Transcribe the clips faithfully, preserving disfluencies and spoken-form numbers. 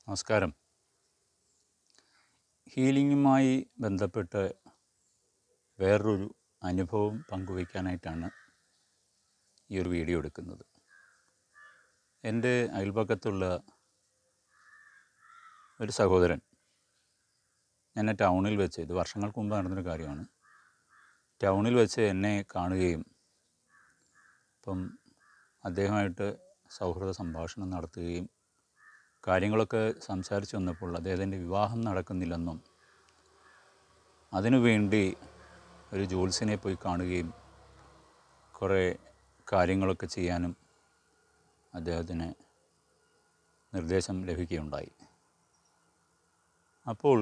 നമസ്കാരം. ഹീലിങ്ങുമായി ബന്ധപ്പെട്ട് വേറൊരു അനുഭവം പങ്കുവയ്ക്കാനായിട്ടാണ് ഈ ഒരു വീഡിയോ എടുക്കുന്നത്. എൻ്റെ അയൽപക്കത്തുള്ള ഒരു സഹോദരൻ എന്നെ ടൗണിൽ വെച്ച്, ഇത് വർഷങ്ങൾക്ക് മുമ്പ് നടന്നൊരു കാര്യമാണ്, ടൗണിൽ വെച്ച് എന്നെ കാണുകയും അപ്പം അദ്ദേഹമായിട്ട് സൗഹൃദ സംഭാഷണം നടത്തുകയും കാര്യങ്ങളൊക്കെ സംസാരിച്ച് വന്നപ്പോൾ അദ്ദേഹത്തിൻ്റെ വിവാഹം നടക്കുന്നില്ലെന്നും അതിനുവേണ്ടി ഒരു ജ്യോത്സ്യനെ പോയി കാണുകയും കുറേ കാര്യങ്ങളൊക്കെ ചെയ്യാനും അദ്ദേഹത്തിന് നിർദ്ദേശം ലഭിക്കുകയുണ്ടായി. അപ്പോൾ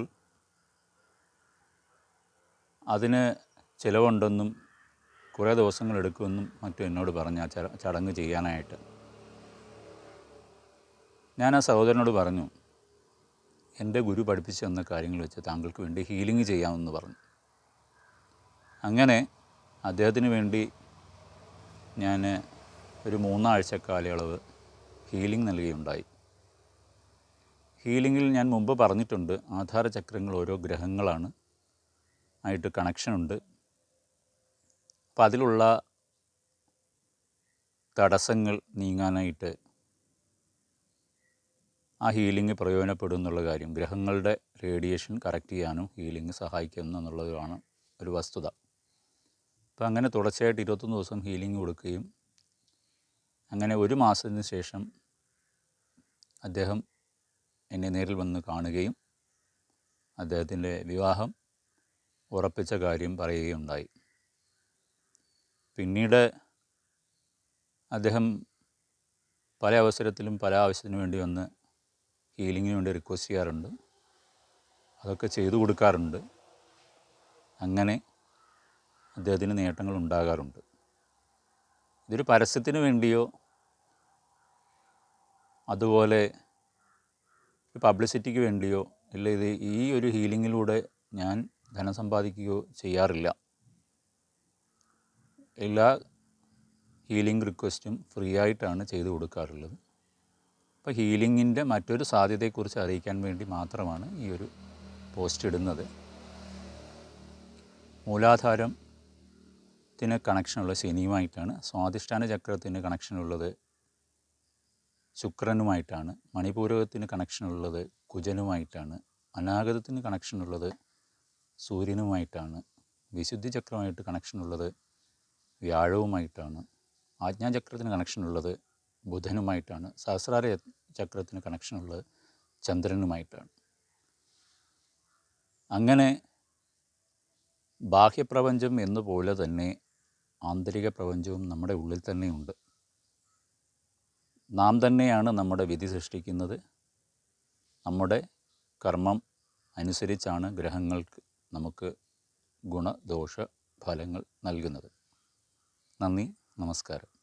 അതിന് ചിലവുണ്ടെന്നും കുറേ ദിവസങ്ങളെടുക്കുമെന്നും മറ്റും എന്നോട് പറഞ്ഞ ചടങ്ങ് ചെയ്യാനായിട്ട്. ഞാൻ ആ സഹോദരനോട് പറഞ്ഞു, എൻ്റെ ഗുരു പഠിപ്പിച്ചു തന്ന കാര്യങ്ങൾ വെച്ച് താങ്കൾക്ക് വേണ്ടി ഹീലിംഗ് ചെയ്യാമെന്ന് പറഞ്ഞു. അങ്ങനെ അദ്ദേഹത്തിന് വേണ്ടി ഞാൻ ഒരു മൂന്നാഴ്ച കാലയളവ് ഹീലിംഗ് നൽകുകയുണ്ടായി. ഹീലിങ്ങിൽ ഞാൻ മുമ്പ് പറഞ്ഞിട്ടുണ്ട്, ആധാരചക്രങ്ങൾ ഓരോ ഗ്രഹങ്ങളാണ് ആയിട്ട് കണക്ഷനുണ്ട്. അപ്പം അതിലുള്ള തടസ്സങ്ങൾ നീങ്ങാനായിട്ട് ആ ഹീലിംഗ് പ്രയോജനപ്പെടും എന്നുള്ള കാര്യം, ഗ്രഹങ്ങളുടെ റേഡിയേഷൻ കറക്റ്റ് ചെയ്യാനും ഹീലിംഗ് സഹായിക്കുന്നു എന്നുള്ളതാണ് ഒരു വസ്തുത. അപ്പോൾ അങ്ങനെ തുടർച്ചയായിട്ട് ഇരുപത്തൊന്ന് ദിവസം ഹീലിംഗ് കൊടുക്കുകയും അങ്ങനെ ഒരു മാസത്തിന് ശേഷം അദ്ദേഹം എന്നെ നേരിൽ വന്ന് കാണുകയും അദ്ദേഹത്തിൻ്റെ വിവാഹം ഉറപ്പിച്ച കാര്യം പറയുകയുണ്ടായി. പിന്നീട് അദ്ദേഹം പല അവസരത്തിലും പല ആവശ്യത്തിനു വേണ്ടി വന്ന് ഹീലിങ്ങിന് വേണ്ടി റിക്വസ്റ്റ് ചെയ്യാറുണ്ട്, അതൊക്കെ ചെയ്തു കൊടുക്കാറുണ്ട്. അങ്ങനെ അദ്ദേഹത്തിന് നേട്ടങ്ങൾ ഉണ്ടാകാറുണ്ട്. ഇതൊരു പരസ്യത്തിന് വേണ്ടിയോ അതുപോലെ പബ്ലിസിറ്റിക്ക് വേണ്ടിയോ ഇല്ല, ഇത് ഈ ഒരു ഹീലിങ്ങിലൂടെ ഞാൻ ധനം സമ്പാദിക്കുകയോ ചെയ്യാറില്ല. എല്ലാ ഹീലിംഗ് റിക്വസ്റ്റും ഫ്രീ ആയിട്ടാണ് ചെയ്തു കൊടുക്കാറുള്ളത്. അപ്പോൾ ഹീലിങ്ങിൻ്റെ മറ്റൊരു സാധ്യതയെക്കുറിച്ച് അറിയിക്കാൻ വേണ്ടി മാത്രമാണ് ഈ ഒരു പോസ്റ്റ് ഇടുന്നത്. മൂലാധാരത്തിന് കണക്ഷനുള്ള ശനിയുമായിട്ടാണ്, സ്വാധിഷ്ഠാന ചക്രത്തിന് കണക്ഷനുള്ളത് ശുക്രനുമായിട്ടാണ്, മണിപൂരകത്തിന് കണക്ഷനുള്ളത് കുജനുമായിട്ടാണ്, അനാഗതത്തിന് കണക്ഷനുള്ളത് സൂര്യനുമായിട്ടാണ്, വിശുദ്ധി ചക്രമായിട്ട് കണക്ഷനുള്ളത് വ്യാഴവുമായിട്ടാണ്, ആജ്ഞാചക്രത്തിന് കണക്ഷനുള്ളത് ബുധനുമായിട്ടാണ്, സഹസ്രാര ചക്രത്തിന് കണക്ഷനുള്ളത് ചന്ദ്രനുമായിട്ടാണ്. അങ്ങനെ ബാഹ്യപ്രപഞ്ചം എന്നപോലെ തന്നെ ആന്തരിക പ്രപഞ്ചവും നമ്മുടെ ഉള്ളിൽ തന്നെയുണ്ട്. നാം തന്നെയാണ് നമ്മുടെ വിധി സൃഷ്ടിക്കുന്നത്. നമ്മുടെ കർമ്മം അനുസരിച്ചാണ് ഗ്രഹങ്ങൾക്ക് നമുക്ക് ഗുണദോഷ ഫലങ്ങൾ നൽകുന്നത്. നന്ദി, നമസ്കാരം.